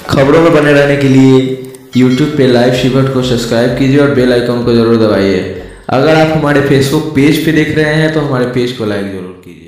खबरों में बने रहने के लिए YouTube पे लाइव शिवर को सब्सक्राइब कीजिए और बेल आइकन को जरूर दबाइए। अगर आप हमारे फेसबुक पेज पे देख रहे हैं तो हमारे पेज को लाइक जरूर कीजिए।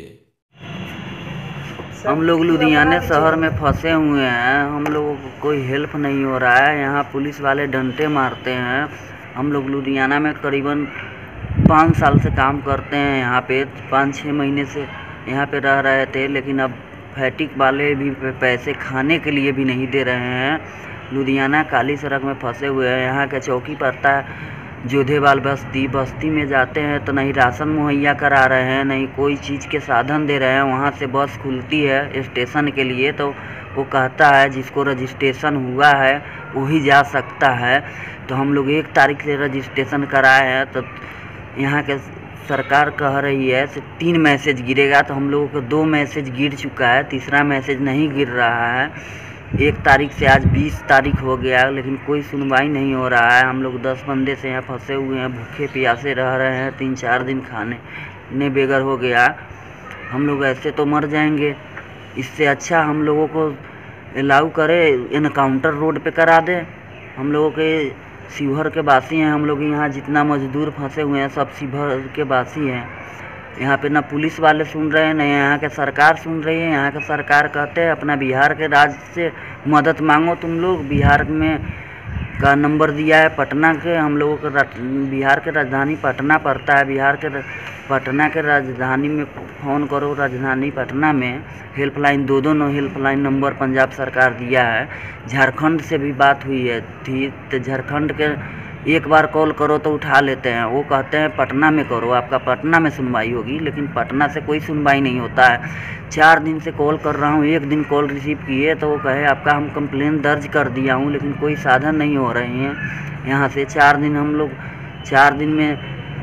हम लोग लुधियाना शहर में फंसे हुए हैं। हम लोगों को कोई हेल्प नहीं हो रहा है। यहाँ पुलिस वाले डंडे मारते हैं। हम लोग लुधियाना में करीबन 5 साल से काम करते हैं। यहाँ पे 5-6 महीने से यहाँ पे रह रहे थे, लेकिन अब फैटिक वाले भी पैसे खाने के लिए भी नहीं दे रहे हैं। लुधियाना काली सड़क में फंसे हुए हैं। यहाँ का चौकी पड़ता है जोधेवाल बस्ती में जाते हैं तो नहीं राशन मुहैया करा रहे हैं, नहीं कोई चीज़ के साधन दे रहे हैं। वहाँ से बस खुलती है स्टेशन के लिए तो वो कहता है जिसको रजिस्ट्रेशन हुआ है वही जा सकता है। तो हम लोग 1 तारीख से रजिस्ट्रेशन कराए हैं तो यहाँ के सरकार कह रही है से 3 मैसेज गिरेगा, तो हम लोगों को 2 मैसेज गिर चुका है, तीसरा मैसेज नहीं गिर रहा है। 1 तारीख से आज 20 तारीख हो गया, लेकिन कोई सुनवाई नहीं हो रहा है। हम लोग 10 बंदे से यहाँ फंसे हुए हैं, भूखे प्यासे रह रहे हैं। 3-4 दिन खाने बेगर हो गया। हम लोग ऐसे तो मर जाएंगे। इससे अच्छा हम लोगों को अलाउ करे एनकाउंटर रोड पे करा दे। हम लोगों के शिवहर के वासी हैं। हम लोग यहाँ जितना मजदूर फंसे हुए हैं सब शिवहर के वासी हैं। यहाँ पे ना पुलिस वाले सुन रहे हैं, ना यहाँ के सरकार सुन रही है। यहाँ के सरकार कहते हैं अपना बिहार के राज्य से मदद मांगो तुम लोग। बिहार में का नंबर दिया है पटना के। हम लोगों को बिहार के राजधानी पटना पड़ता है। बिहार के पटना के राजधानी में फ़ोन करो। राजधानी पटना में हेल्पलाइन 2 हेल्पलाइन नंबर पंजाब सरकार दिया है। झारखंड से भी बात हुई है थी तो झारखंड के 1 बार कॉल करो तो उठा लेते हैं। वो कहते हैं पटना में करो, आपका पटना में सुनवाई होगी, लेकिन पटना से कोई सुनवाई नहीं होता है। 4 दिन से कॉल कर रहा हूँ, 1 दिन कॉल रिसीव किए तो वो कहे आपका हम कंप्लेन दर्ज कर दिया हूँ, लेकिन कोई साधन नहीं हो रहे हैं यहाँ से। 4 दिन हम लोग 4 दिन में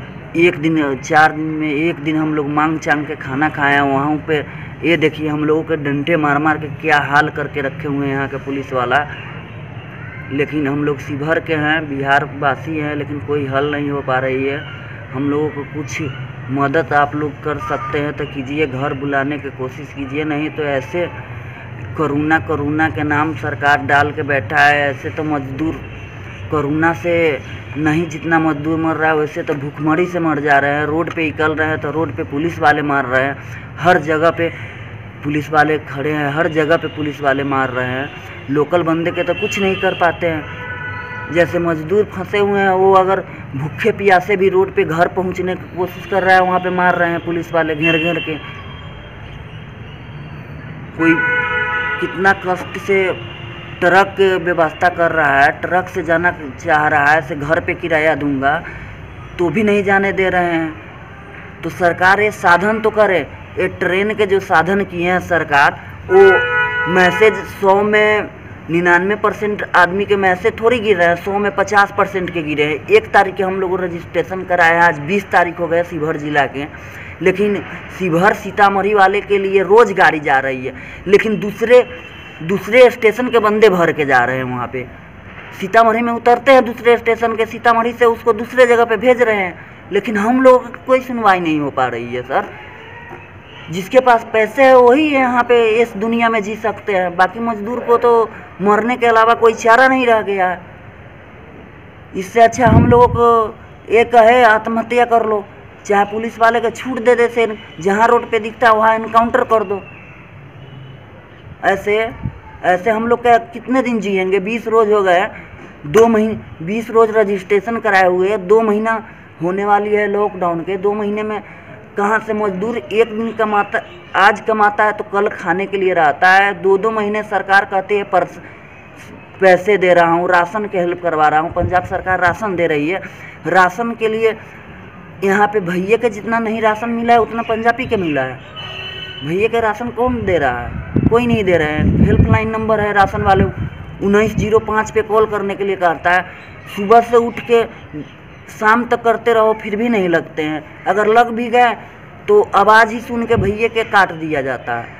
1 दिन हम लोग मांग चांग के खाना खाया वहाँ पे। ये देखिए हम लोगों के डंडे मार मार के क्या हाल करके रखे हुए हैं यहाँ के पुलिस वाला। लेकिन हम लोग शिवहर के हैं, बिहार वासी हैं, लेकिन कोई हल नहीं हो पा रही है। हम लोगों को कुछ मदद आप लोग कर सकते हैं तो कीजिए, घर बुलाने की कोशिश कीजिए। नहीं तो ऐसे कोरोना के नाम सरकार डाल के बैठा है। ऐसे तो मजदूर कोरोना से नहीं जितना मजदूर मर रहा है वैसे तो भूखमरी से मर जा रहे हैं। रोड पे निकल रहे हैं तो रोड पे पुलिस वाले मार रहे हैं। हर जगह पे पुलिस वाले खड़े हैं, हर जगह पे पुलिस वाले मार रहे हैं। लोकल बंदे के तो कुछ नहीं कर पाते हैं। जैसे मजदूर फंसे हुए हैं, वो अगर भूखे प्यासे भी रोड पे घर पहुंचने की कोशिश कर रहा है, वहाँ पे मार रहे हैं पुलिस वाले घेर के। कोई कितना कष्ट से ट्रक की व्यवस्था कर रहा है, ट्रक से जाना चाह रहा है, से घर पे किराया दूंगा तो भी नहीं जाने दे रहे हैं। तो सरकार ये साधन तो करे। ये ट्रेन के जो साधन किए हैं सरकार, वो मैसेज 100 में 99% आदमी के मैसेज थोड़ी गिर रहे हैं, 100 में 50% के गिरे हैं। 1 तारीख के हम लोग रजिस्ट्रेशन कराए हैं, आज 20 तारीख हो गए शिवहर जिला के। लेकिन शिवहर सीतामढ़ी वाले के लिए रोज़ गाड़ी जा रही है, लेकिन दूसरे स्टेशन के बंदे भर के जा रहे हैं। वहाँ पे सीतामढ़ी में उतरते हैं दूसरे स्टेशन के, सीतामढ़ी से उसको दूसरे जगह पे भेज रहे हैं, लेकिन हम लोग कोई सुनवाई नहीं हो पा रही है। सर, जिसके पास पैसे है वही यहाँ पे इस दुनिया में जी सकते हैं, बाकी मजदूर को तो मरने के अलावा कोई चारा नहीं रह गया है। इससे अच्छा हम लोगों को एक है आत्महत्या कर लो, चाहे पुलिस वाले को छूट दे से जहाँ रोड पे दिखता है वहाँ इनकाउंटर कर दो। ऐसे हम लोग का कितने दिन जिएंगे? 20 रोज़ हो गए, 2 महीने 20 रोज़ रजिस्ट्रेशन कराए हुए, 2 महीना होने वाली है लॉकडाउन के। 2 महीने में कहाँ से मजदूर 1 दिन कमाता, आज कमाता है तो कल खाने के लिए रहता है। 2-2 महीने सरकार कहती है पैसे दे रहा हूँ, राशन के हेल्प करवा रहा हूँ। पंजाब सरकार राशन दे रही है। राशन के लिए यहाँ पे भैया के जितना नहीं राशन मिला है उतना पंजाबी के मिला है। भैया के राशन कौन दे रहा है? कोई नहीं दे रहे हैं। हेल्पलाइन नंबर है राशन वाले 1905 पे कॉल करने के लिए कहता है। सुबह से उठ के शाम तक करते रहो फिर भी नहीं लगते हैं। अगर लग भी गए तो आवाज़ ही सुन के भैया के काट दिया जाता है।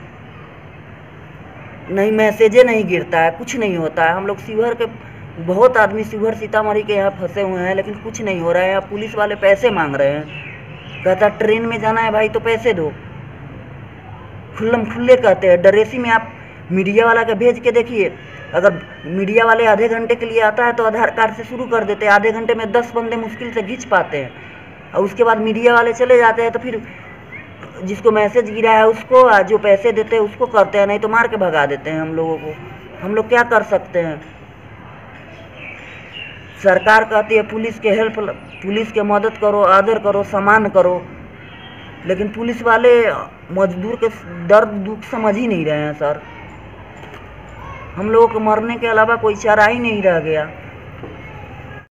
नहीं मैसेजे नहीं गिरता है, कुछ नहीं होता है। हम लोग शिवहर के बहुत आदमी शिवहर सीतामढ़ी के यहाँ फंसे हुए हैं, लेकिन कुछ नहीं हो रहा है। यहाँ पुलिस वाले पैसे मांग रहे हैं, कहता ट्रेन में जाना है भाई तो पैसे दो। खुल्ले कहते हैं। ड्रेसी में आप मीडिया वाला के भेज के देखिए, अगर मीडिया वाले आधे घंटे के लिए आता है तो आधार कार्ड से शुरू कर देते हैं, आधे घंटे में 10 बंदे मुश्किल से खींच पाते हैं, और उसके बाद मीडिया वाले चले जाते हैं, तो फिर जिसको मैसेज गिरा है उसको, जो पैसे देते हैं उसको करते हैं, नहीं तो मार के भगा देते हैं हम लोगों को। हम लोग क्या कर सकते हैं? सरकार कहती है पुलिस के मदद करो, आदर करो, सम्मान करो, लेकिन पुलिस वाले मजदूर के दर्द दुख समझ ही नहीं रहे हैं सर। हम लोगों को मरने के अलावा कोई चारा ही नहीं रह गया।